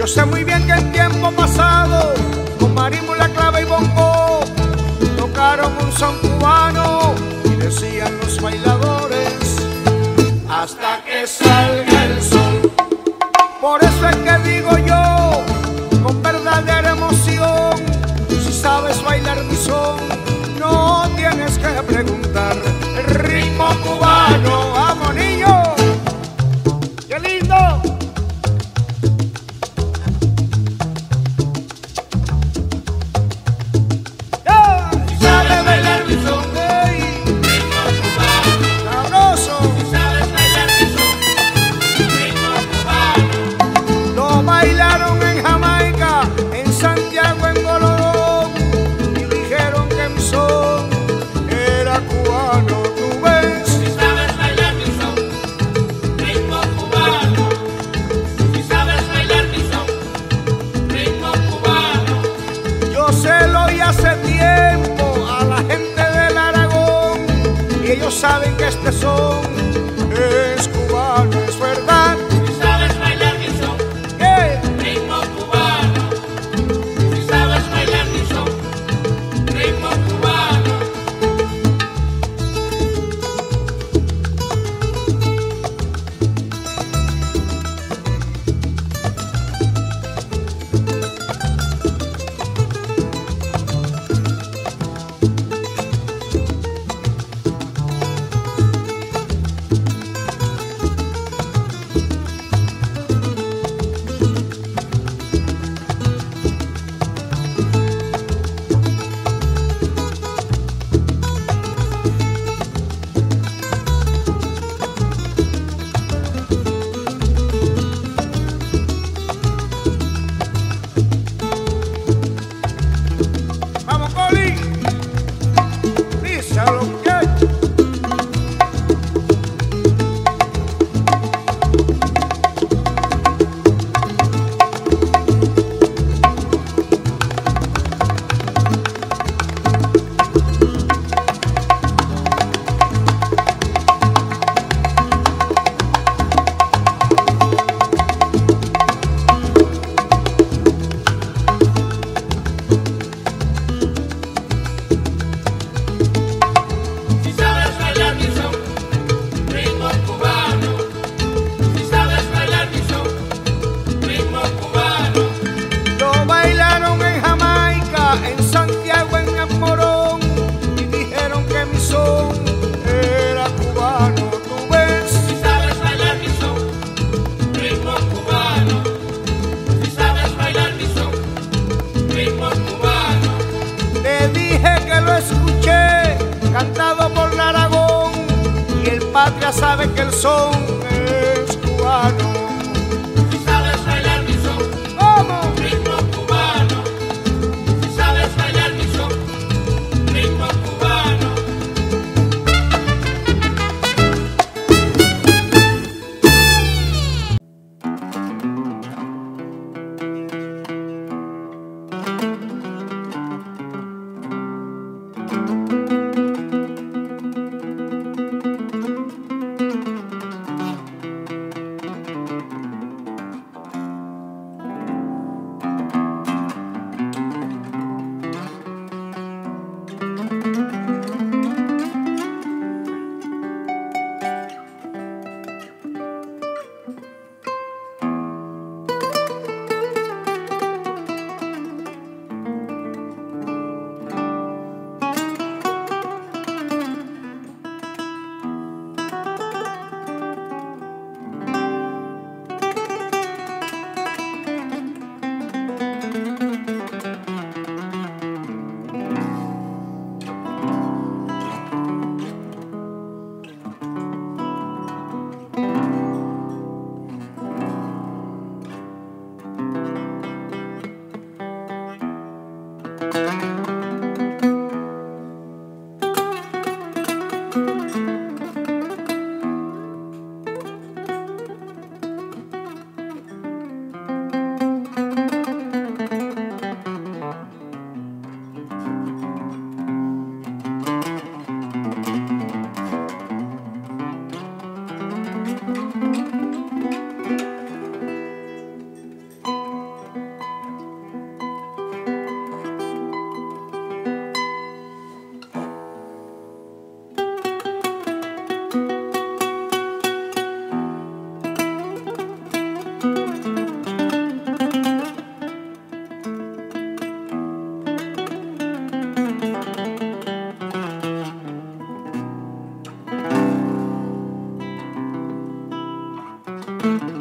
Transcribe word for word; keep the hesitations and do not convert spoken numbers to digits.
Yo sé muy bien que en tiempo pasado, con marimbo, la clave y bongo, tocaron un son cubano y decían los bailadores, hasta que salga el sol. Por eso es que digo yo, con verdadera emoción, si sabes bailar mi son, no tienes que preguntar. El ritmo cubano, vamos niño, qué lindo. Saben que este son es cubano, es verdad. Si sabes bailar mi son, ¿qué? Ritmo cubano. Si sabes bailar mi son, ritmo cubano. Cantado por Aragón, y el patria sabe que el son es cubano. Si sabes bailar mi son, ¿cómo? Ritmo cubano. Si sabes bailar mi son, ritmo cubano. Thank you.